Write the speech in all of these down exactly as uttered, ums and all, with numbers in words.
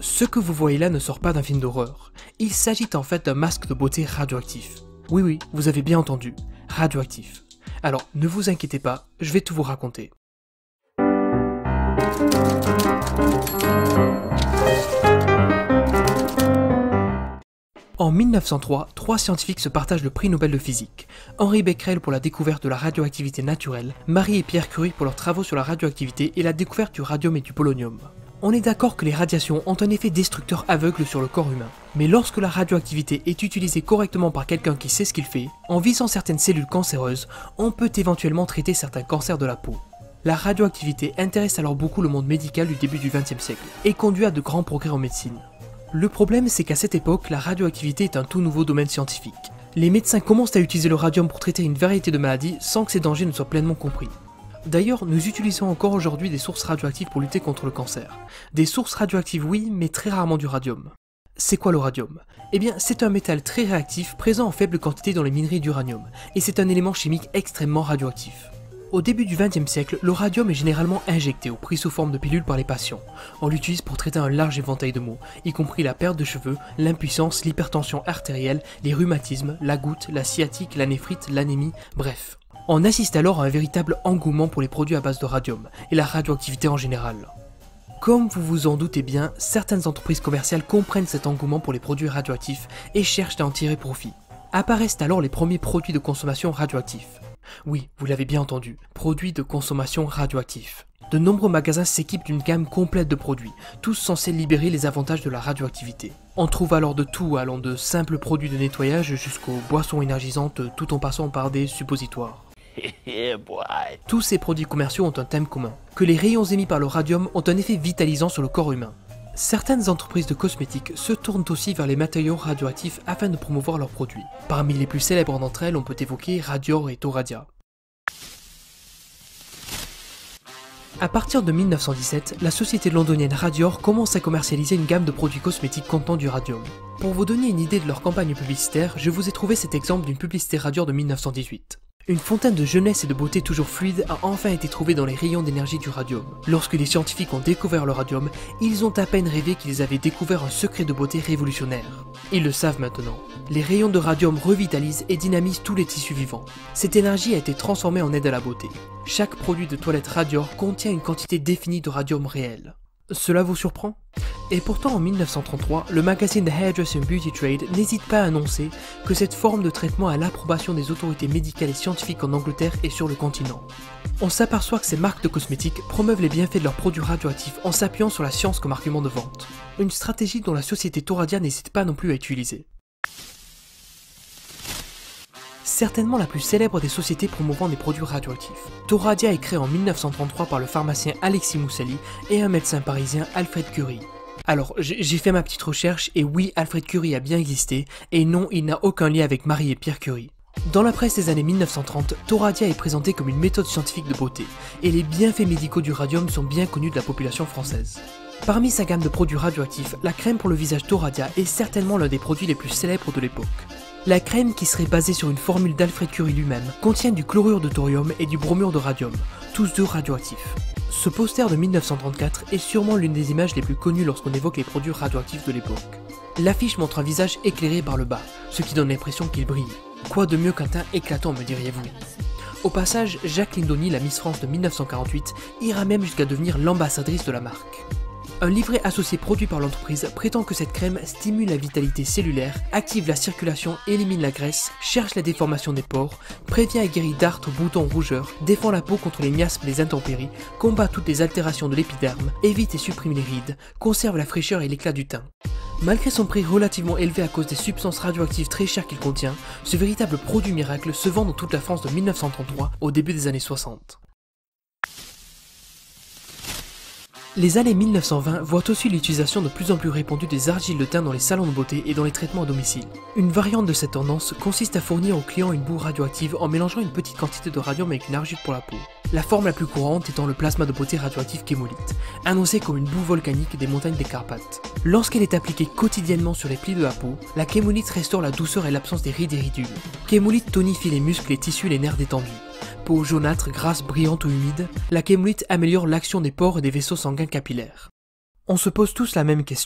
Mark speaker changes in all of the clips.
Speaker 1: Ce que vous voyez là ne sort pas d'un film d'horreur. Il s'agit en fait d'un masque de beauté radioactif. Oui oui, vous avez bien entendu, radioactif. Alors ne vous inquiétez pas, je vais tout vous raconter. En mille neuf cent trois, trois scientifiques se partagent le prix Nobel de physique. Henri Becquerel pour la découverte de la radioactivité naturelle, Marie et Pierre Curie pour leurs travaux sur la radioactivité et la découverte du radium et du polonium. On est d'accord que les radiations ont un effet destructeur aveugle sur le corps humain. Mais lorsque la radioactivité est utilisée correctement par quelqu'un qui sait ce qu'il fait, en visant certaines cellules cancéreuses, on peut éventuellement traiter certains cancers de la peau. La radioactivité intéresse alors beaucoup le monde médical du début du vingtième siècle et conduit à de grands progrès en médecine. Le problème, c'est qu'à cette époque, la radioactivité est un tout nouveau domaine scientifique. Les médecins commencent à utiliser le radium pour traiter une variété de maladies sans que ces dangers ne soient pleinement compris. D'ailleurs, nous utilisons encore aujourd'hui des sources radioactives pour lutter contre le cancer. Des sources radioactives oui, mais très rarement du radium. C'est quoi le radium? Eh bien, c'est un métal très réactif présent en faible quantité dans les minerais d'uranium, et c'est un élément chimique extrêmement radioactif. Au début du vingtième siècle, le radium est généralement injecté ou pris sous forme de pilules par les patients. On l'utilise pour traiter un large éventail de maux, y compris la perte de cheveux, l'impuissance, l'hypertension artérielle, les rhumatismes, la goutte, la sciatique, la néphrite, l'anémie, bref. On assiste alors à un véritable engouement pour les produits à base de radium, et la radioactivité en général. Comme vous vous en doutez bien, certaines entreprises commerciales comprennent cet engouement pour les produits radioactifs et cherchent à en tirer profit. Apparaissent alors les premiers produits de consommation radioactifs. Oui, vous l'avez bien entendu, produits de consommation radioactifs. De nombreux magasins s'équipent d'une gamme complète de produits, tous censés libérer les avantages de la radioactivité. On trouve alors de tout, allant de simples produits de nettoyage jusqu'aux boissons énergisantes, tout en passant par des suppositoires. Tous ces produits commerciaux ont un thème commun, que les rayons émis par le radium ont un effet vitalisant sur le corps humain. Certaines entreprises de cosmétiques se tournent aussi vers les matériaux radioactifs afin de promouvoir leurs produits. Parmi les plus célèbres d'entre elles, on peut évoquer Radior et Toradia. À partir de mille neuf cent dix-sept, la société londonienne Radior commence à commercialiser une gamme de produits cosmétiques contenant du radium. Pour vous donner une idée de leur campagne publicitaire, je vous ai trouvé cet exemple d'une publicité Radior de mille neuf cent dix-huit. Une fontaine de jeunesse et de beauté toujours fluide a enfin été trouvée dans les rayons d'énergie du radium. Lorsque les scientifiques ont découvert le radium, ils ont à peine rêvé qu'ils avaient découvert un secret de beauté révolutionnaire. Ils le savent maintenant. Les rayons de radium revitalisent et dynamisent tous les tissus vivants. Cette énergie a été transformée en aide à la beauté. Chaque produit de toilette Radior contient une quantité définie de radium réel. Cela vous surprend? Et pourtant en mille neuf cent trente-trois, le magazine The Hairdressing Beauty Trade n'hésite pas à annoncer que cette forme de traitement a l'approbation des autorités médicales et scientifiques en Angleterre et sur le continent. On s'aperçoit que ces marques de cosmétiques promeuvent les bienfaits de leurs produits radioactifs en s'appuyant sur la science comme argument de vente. Une stratégie dont la société Toradia n'hésite pas non plus à utiliser. Certainement la plus célèbre des sociétés promouvant des produits radioactifs. Toradia est créée en mille neuf cent trente-trois par le pharmacien Alexis Moussali et un médecin parisien Alfred Curie. Alors, j'ai fait ma petite recherche et oui, Alfred Curie a bien existé, et non, il n'a aucun lien avec Marie et Pierre Curie. Dans la presse des années mille neuf cent trente, Toradia est présenté comme une méthode scientifique de beauté, et les bienfaits médicaux du radium sont bien connus de la population française. Parmi sa gamme de produits radioactifs, la crème pour le visage Toradia est certainement l'un des produits les plus célèbres de l'époque. La crème, qui serait basée sur une formule d'Alfred Curie lui-même, contient du chlorure de thorium et du bromure de radium, tous deux radioactifs. Ce poster de mille neuf cent trente-quatre est sûrement l'une des images les plus connues lorsqu'on évoque les produits radioactifs de l'époque. L'affiche montre un visage éclairé par le bas, ce qui donne l'impression qu'il brille. Quoi de mieux qu'un teint éclatant, me diriez-vous? Au passage, Jacqueline Donny, la Miss France de mille neuf cent quarante-huit, ira même jusqu'à devenir l'ambassadrice de la marque. Un livret associé produit par l'entreprise prétend que cette crème stimule la vitalité cellulaire, active la circulation, élimine la graisse, cherche la déformation des pores, prévient et guérit dartres, boutons, rougeurs, défend la peau contre les miasmes et les intempéries, combat toutes les altérations de l'épiderme, évite et supprime les rides, conserve la fraîcheur et l'éclat du teint. Malgré son prix relativement élevé à cause des substances radioactives très chères qu'il contient, ce véritable produit miracle se vend dans toute la France de mille neuf cent trente-trois au début des années soixante. Les années mille neuf cent vingt voient aussi l'utilisation de plus en plus répandue des argiles de teint dans les salons de beauté et dans les traitements à domicile. Une variante de cette tendance consiste à fournir aux clients une boue radioactive en mélangeant une petite quantité de radium avec une argile pour la peau. La forme la plus courante étant le plasma de beauté radioactif Kémolite, annoncé comme une boue volcanique des montagnes des Carpates. Lorsqu'elle est appliquée quotidiennement sur les plis de la peau, la Kémolite restaure la douceur et l'absence des rides et ridules. Kémolite tonifie les muscles, les tissus et les nerfs détendus. Peau jaunâtre, grasse, brillante ou humide, la kémolite améliore l'action des pores et des vaisseaux sanguins capillaires. On se pose tous la même question.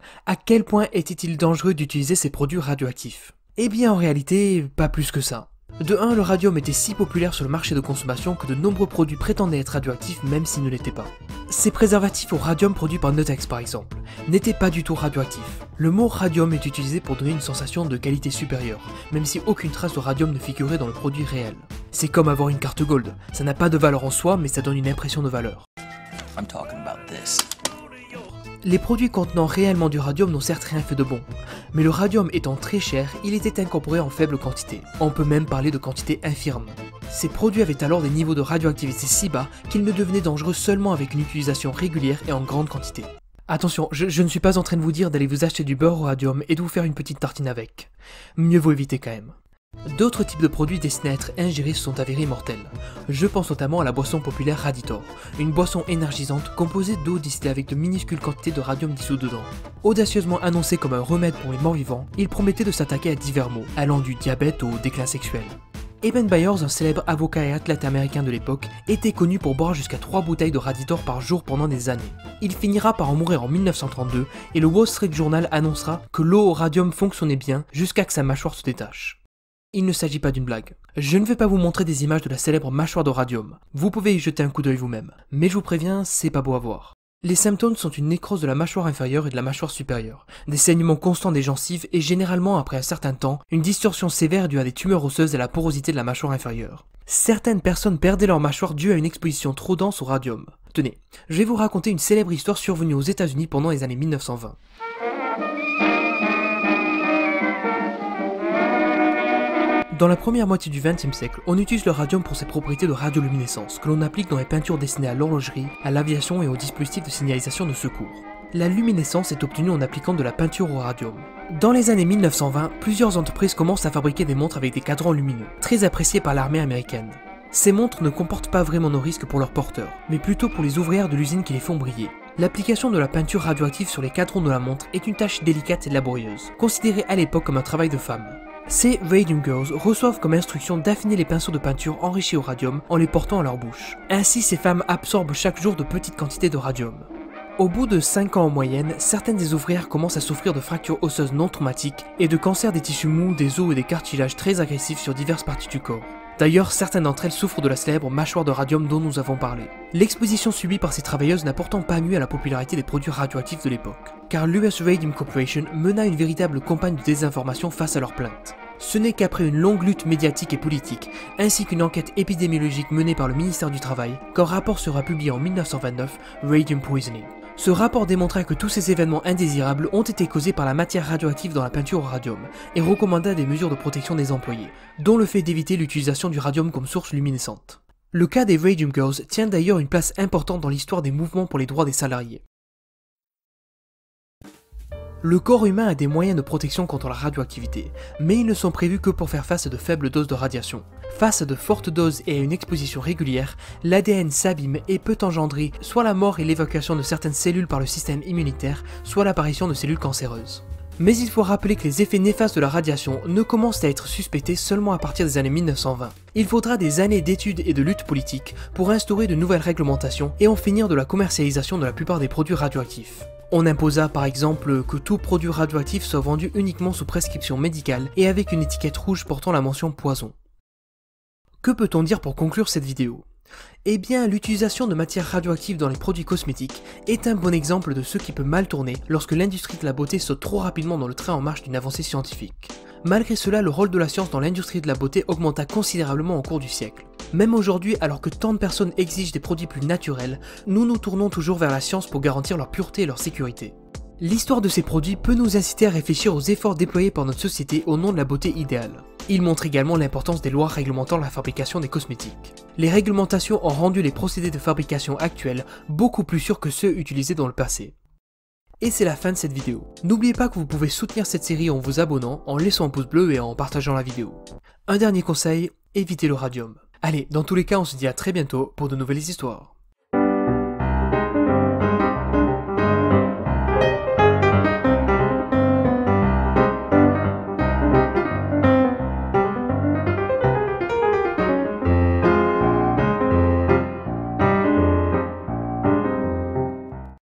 Speaker 1: À quel point était-il dangereux d'utiliser ces produits radioactifs? Eh bien en réalité, pas plus que ça. De un, le radium était si populaire sur le marché de consommation que de nombreux produits prétendaient être radioactifs même s'ils ne l'étaient pas. Ces préservatifs au radium produits par Nutex par exemple, n'étaient pas du tout radioactifs. Le mot radium est utilisé pour donner une sensation de qualité supérieure, même si aucune trace de radium ne figurait dans le produit réel. C'est comme avoir une carte gold, ça n'a pas de valeur en soi mais ça donne une impression de valeur. I'm talking about this. Les produits contenant réellement du radium n'ont certes rien fait de bon, mais le radium étant très cher, il était incorporé en faible quantité. On peut même parler de quantité infirme. Ces produits avaient alors des niveaux de radioactivité si bas qu'ils ne devenaient dangereux seulement avec une utilisation régulière et en grande quantité. Attention, je, je ne suis pas en train de vous dire d'aller vous acheter du beurre au radium et de vous faire une petite tartine avec. Mieux vaut éviter quand même. D'autres types de produits destinés à être ingérés se sont avérés mortels. Je pense notamment à la boisson populaire Raditor, une boisson énergisante composée d'eau distillée avec de minuscules quantités de radium dissous dedans. Audacieusement annoncé comme un remède pour les morts vivants, il promettait de s'attaquer à divers maux, allant du diabète au déclin sexuel. Eben Byers, un célèbre avocat et athlète américain de l'époque, était connu pour boire jusqu'à trois bouteilles de Raditor par jour pendant des années. Il finira par en mourir en mille neuf cent trente-deux et le Wall Street Journal annoncera que l'eau au radium fonctionnait bien jusqu'à que sa mâchoire se détache. Il ne s'agit pas d'une blague. Je ne vais pas vous montrer des images de la célèbre mâchoire de radium. Vous pouvez y jeter un coup d'œil vous-même. Mais je vous préviens, c'est pas beau à voir. Les symptômes sont une nécrose de la mâchoire inférieure et de la mâchoire supérieure, des saignements constants des gencives et généralement après un certain temps, une distorsion sévère due à des tumeurs osseuses et à la porosité de la mâchoire inférieure. Certaines personnes perdaient leur mâchoire due à une exposition trop dense au radium. Tenez, je vais vous raconter une célèbre histoire survenue aux États-Unis pendant les années mille neuf cent vingt. Dans la première moitié du vingtième siècle, on utilise le radium pour ses propriétés de radioluminescence, que l'on applique dans les peintures destinées à l'horlogerie, à l'aviation et aux dispositifs de signalisation de secours. La luminescence est obtenue en appliquant de la peinture au radium. Dans les années mille neuf cent vingt, plusieurs entreprises commencent à fabriquer des montres avec des cadrans lumineux, très appréciés par l'armée américaine. Ces montres ne comportent pas vraiment de risque pour leurs porteurs, mais plutôt pour les ouvrières de l'usine qui les font briller. L'application de la peinture radioactive sur les cadrans de la montre est une tâche délicate et laborieuse, considérée à l'époque comme un travail de femme. Ces Radium Girls reçoivent comme instruction d'affiner les pinceaux de peinture enrichis au radium en les portant à leur bouche. Ainsi, ces femmes absorbent chaque jour de petites quantités de radium. Au bout de cinq ans en moyenne, certaines des ouvrières commencent à souffrir de fractures osseuses non traumatiques et de cancers des tissus mous, des os et des cartilages très agressifs sur diverses parties du corps. D'ailleurs, certaines d'entre elles souffrent de la célèbre mâchoire de radium dont nous avons parlé. L'exposition subie par ces travailleuses n'a pourtant pas nui à la popularité des produits radioactifs de l'époque, car l'U S Radium Corporation mena une véritable campagne de désinformation face à leurs plaintes. Ce n'est qu'après une longue lutte médiatique et politique, ainsi qu'une enquête épidémiologique menée par le ministère du Travail, qu'un rapport sera publié en mille neuf cent vingt-neuf, Radium Poisoning. Ce rapport démontra que tous ces événements indésirables ont été causés par la matière radioactive dans la peinture au radium, et recommanda des mesures de protection des employés, dont le fait d'éviter l'utilisation du radium comme source luminescente. Le cas des Radium Girls tient d'ailleurs une place importante dans l'histoire des mouvements pour les droits des salariés. Le corps humain a des moyens de protection contre la radioactivité, mais ils ne sont prévus que pour faire face à de faibles doses de radiation. Face à de fortes doses et à une exposition régulière, l'A D N s'abîme et peut engendrer soit la mort et l'évacuation de certaines cellules par le système immunitaire, soit l'apparition de cellules cancéreuses. Mais il faut rappeler que les effets néfastes de la radiation ne commencent à être suspectés seulement à partir des années mille neuf cent vingt. Il faudra des années d'études et de luttes politiques pour instaurer de nouvelles réglementations et en finir de la commercialisation de la plupart des produits radioactifs. On imposa par exemple que tout produit radioactif soit vendu uniquement sous prescription médicale et avec une étiquette rouge portant la mention poison. Que peut-on dire pour conclure cette vidéo? Eh bien, l'utilisation de matières radioactives dans les produits cosmétiques est un bon exemple de ce qui peut mal tourner lorsque l'industrie de la beauté saute trop rapidement dans le train en marche d'une avancée scientifique. Malgré cela, le rôle de la science dans l'industrie de la beauté augmenta considérablement au cours du siècle. Même aujourd'hui, alors que tant de personnes exigent des produits plus naturels, nous nous tournons toujours vers la science pour garantir leur pureté et leur sécurité. L'histoire de ces produits peut nous inciter à réfléchir aux efforts déployés par notre société au nom de la beauté idéale. Il montre également l'importance des lois réglementant la fabrication des cosmétiques. Les réglementations ont rendu les procédés de fabrication actuels beaucoup plus sûrs que ceux utilisés dans le passé. Et c'est la fin de cette vidéo. N'oubliez pas que vous pouvez soutenir cette série en vous abonnant, en laissant un pouce bleu et en partageant la vidéo. Un dernier conseil, évitez le radium. Allez, dans tous les cas, on se dit à très bientôt pour de nouvelles histoires.